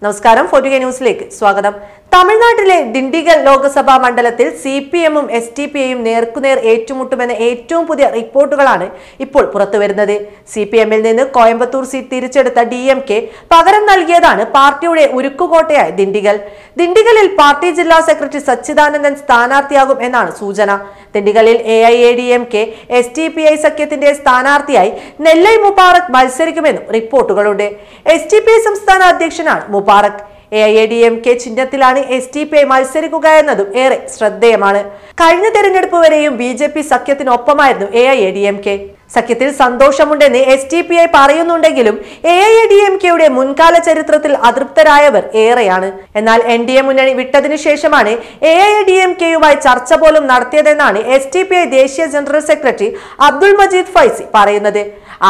നമസ്കാരം, 4K ന്യൂസിലേക്ക് സ്വാഗതം. തമിഴ്നാട്ടിലെ ദിണ്ടിഗൽ ലോക്സഭാ മണ്ഡലത്തിൽ CPM-ഉം SDPI-യും നേർക്കുനേർ ഏറ്റുമുട്ടുമെന്ന ഏറ്റവും പുതിയ റിപ്പോർട്ടുകളാണ് ഇപ്പോൾ പുറത്തുവരുന്നത്. CPM-ൽ നിന്ന് കോയമ്പത്തൂർ സീറ്റ് തിരിച്ചെടുത്ത DMK പകരം നൽകിയതാണ് പാർട്ടിയുടെ ഉരുക്കുകോട്ടയായ ദിണ്ടിഗൽ. ദിണ്ടിഗലിൽ പാർട്ടി ജില്ലാ സെക്രട്ടറി സച്ചിദാനന്ദൻ സ്ഥാനാർത്ഥിയാകും എന്നാണ് സൂചന. ദിണ്ടിഗലിൽ AIADMK SDPI സഖ്യത്തിന്റെ സ്ഥാനാർത്ഥിയായി നെല്ലൈ മുബാറക് മത്സരിക്കുമെന്നും റിപ്പോർട്ടുകളുണ്ട്. SDPI സംസ്ഥാന അധ്യക്ഷനാണ് മുബാറക്. AIADMK ചിഹ്നത്തിലാണ് SDPI മത്സരിക്കുക എന്നതും ഏറെ ശ്രദ്ധേയമാണ്. കഴിഞ്ഞ തെരഞ്ഞെടുപ്പ് വരെയും BJP സഖ്യത്തിനൊപ്പമായിരുന്നു AIADMK. സഖ്യത്തിൽ സന്തോഷമുണ്ടെന്ന് SDPI പറയുന്നുണ്ടെങ്കിലും AIADMKയുടെ മുൻകാല ചരിത്രത്തിൽ അതൃപ്തരായവർ ഏറെയാണ്. എന്നാൽ NDA മുന്നണി വിട്ടതിനു ശേഷമാണ് AIADMKയുമായി ചർച്ച പോലും നടത്തിയതെന്നാണ് SDPI ദേശീയ ജനറൽ സെക്രട്ടറി അബ്ദുൾ മജീദ് ഫൈസി പറയുന്നത്.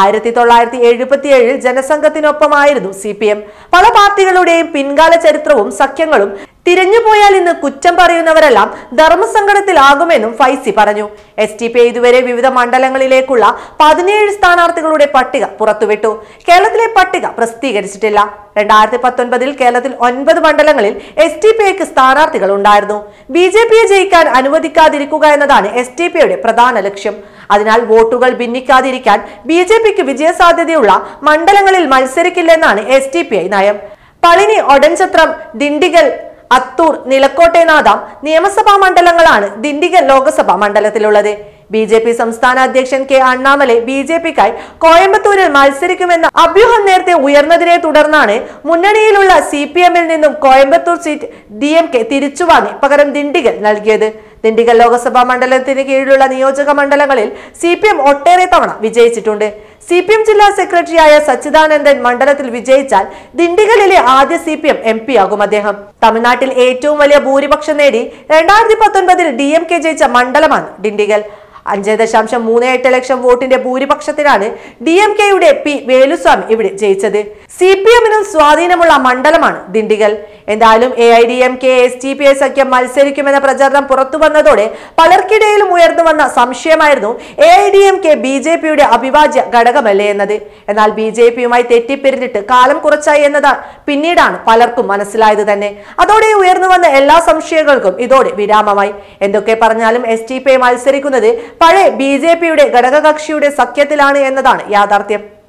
1977 ജനസംഘത്തിനൊപ്പമായിരുന്നു CPM. പല പാർട്ടികളുടെയും പിൻകാല ചരിത്രവും സഖ്യങ്ങളും തിരഞ്ഞുപോയാൽ ഇന്ന് കുറ്റം പറയുന്നവരെല്ലാം ധർമ്മസങ്കടത്തിലാകുമെന്നും ഫൈസി പറഞ്ഞു. SDPI ഇതുവരെ വിവിധ മണ്ഡലങ്ങളിലേക്കുള്ള 17 സ്ഥാനാർത്ഥികളുടെ പട്ടിക പുറത്തുവിട്ടു. കേരളത്തിലെ പട്ടിക പ്രസിദ്ധീകരിച്ചിട്ടില്ല. 2019 കേരളത്തിൽ 9 മണ്ഡലങ്ങളിൽ SDPIക്ക് സ്ഥാനാർത്ഥികൾ ഉണ്ടായിരുന്നു. BJPയെ ജയിക്കാൻ അനുവദിക്കാതിരിക്കുക എന്നതാണ് SDPIയുടെ പ്രധാന ലക്ഷ്യം. അതിനാൽ വോട്ടുകൾ ഭിന്നിക്കാതിരിക്കാൻ BJPക്ക് വിജയസാധ്യതയുള്ള മണ്ഡലങ്ങളിൽ മത്സരിക്കില്ലെന്നാണ് SDPI നയം. പളിനി, ഒടൻചത്രം, ദിണ്ടിഗൽ, അത്തൂർ, നിലക്കോട്ടെനാഥം നിയമസഭാ മണ്ഡലങ്ങളാണ് ദിണ്ടിഗൽ ലോക്സഭാ മണ്ഡലത്തിലുള്ളത്. BJP സംസ്ഥാന അധ്യക്ഷൻ K അണ്ണാമലൈ BJPക്കായി കോയമ്പത്തൂരിൽ മത്സരിക്കുമെന്ന അഭ്യൂഹം നേരത്തെ ഉയർന്നതിനെ തുടർന്നാണ് മുന്നണിയിലുള്ള CPM-ൽ നിന്നും കോയമ്പത്തൂർ സീറ്റ് DMK തിരിച്ചുവാങ്ങി പകരം ദിണ്ടിഗൽ നൽകിയത്. ദിണ്ടിഗൽ ലോക്സഭാ മണ്ഡലത്തിന് കീഴിലുള്ള നിയോജക മണ്ഡലങ്ങളിൽ CPM ഒട്ടേറെ തവണ വിജയിച്ചിട്ടുണ്ട്. CPM ജില്ലാ സെക്രട്ടറിയായ സച്ചിദാനന്ദൻ മണ്ഡലത്തിൽ വിജയിച്ചാൽ ദിണ്ടിഗലിലെ ആദ്യ CPM MP ആകും അദ്ദേഹം. തമിഴ്നാട്ടിൽ ഏറ്റവും വലിയ ഭൂരിപക്ഷം നേടി 2019 DMK ജയിച്ച മണ്ഡലമാണ് ദിണ്ടിഗൽ. 5.38 ലക്ഷം വോട്ടിന്റെ ഭൂരിപക്ഷത്തിലാണ് DMKയുടെ P വേലുസ്വാമി ഇവിടെ ജയിച്ചത്. CPM-നും സ്വാധീനമുള്ള മണ്ഡലമാണ് ദിണ്ടിഗൽ. എന്തായാലും AIADMK SDPI സഖ്യം മത്സരിക്കുമെന്ന പ്രചരണം പുറത്തു വന്നതോടെ പലർക്കിടയിലും ഉയർന്നു വന്ന സംശയമായിരുന്നു AIADMK BJPയുടെ അവിഭാജ്യ ഘടകമല്ലേ എന്നത്. എന്നാൽ BJPയുമായി തെറ്റിപ്പിരിഞ്ഞിട്ട് കാലം കുറച്ചായി എന്നത് പിന്നീടാണ് പലർക്കും മനസ്സിലായത് തന്നെ. അതോടെ ഉയർന്നു വന്ന എല്ലാ സംശയങ്ങൾക്കും ഇതോടെ വിരാമമായി. എന്തൊക്കെ പറഞ്ഞാലും SDPI മത്സരിക്കുന്നത് പഴയ BJPയുടെ ഘടകകക്ഷിയുടെ സഖ്യത്തിലാണ് എന്നതാണ് യാഥാർത്ഥ്യം.